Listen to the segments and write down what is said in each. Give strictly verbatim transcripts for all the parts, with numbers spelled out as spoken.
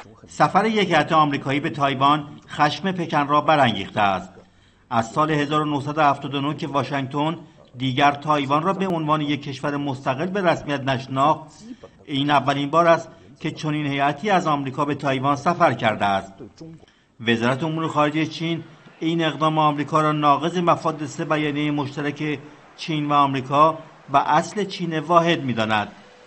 سفر یک هیئت آمریکایی به تایوان خشم پکن را برانگیخته است. از سال هزار و نهصد و هفتاد و نه که واشنگتن دیگر تایوان را به عنوان یک کشور مستقل به رسمیت نشناخت، این اولین بار است که چنین هیئتی از آمریکا به تایوان سفر کرده است. وزارت امور خارجه چین این اقدام آمریکا را ناقض مفاد سه بیانیه مشترک چین و آمریکا و اصل چین واحد می‌داند.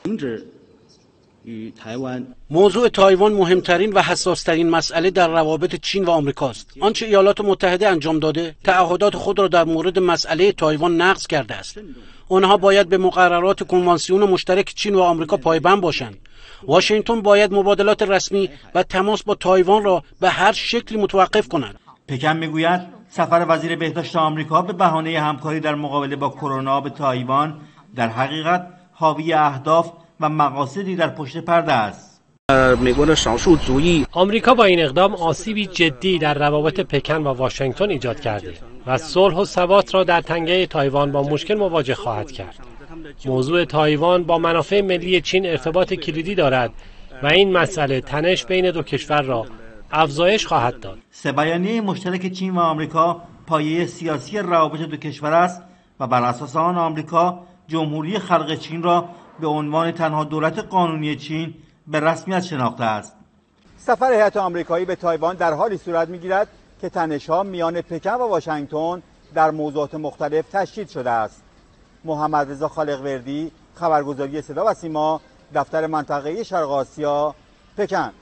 موضوع تایوان مهمترین و حساسترین مسئله در روابط چین و آمریکاست. آنچه ایالات متحده انجام داده، تعهدات خود را در مورد مسئله تایوان نقض کرده است. آنها باید به مقررات کنوانسیون مشترک چین و آمریکا پایبند باشند. واشنگتن باید مبادلات رسمی و تماس با تایوان را به هر شکلی متوقف کند. پکن میگوید سفر وزیر بهداشت آمریکا به بهانه همکاری در مقابله با کرونا به تایوان در حقیقت حاوی اهداف و مقاصدی در پشت پرده است. آمریکا با این اقدام آسیبی جدی در روابط پکن و واشنگتن ایجاد کرده و صلح و ثبات را در تنگه تایوان با مشکل مواجه خواهد کرد. موضوع تایوان با منافع ملی چین ارتباط کلیدی دارد و این مسئله تنش بین دو کشور را افزایش خواهد داد. سه بیانیه مشترک چین و آمریکا پایه سیاسی روابط دو کشور است و بر اساس آن آمریکا جمهوری خلق چین را به عنوان تنها دولت قانونی چین به رسمیت شناخته است. سفر هیئت آمریکایی به تایوان در حالی صورت می‌گیرد که تنش‌ها میان پکن و واشنگتن در موضوعات مختلف تشدید شده است. محمد رضا خالقوردی، خبرگزاری صدا و سیما، دفتر منطقه‌ای شرق آسیا، پکن.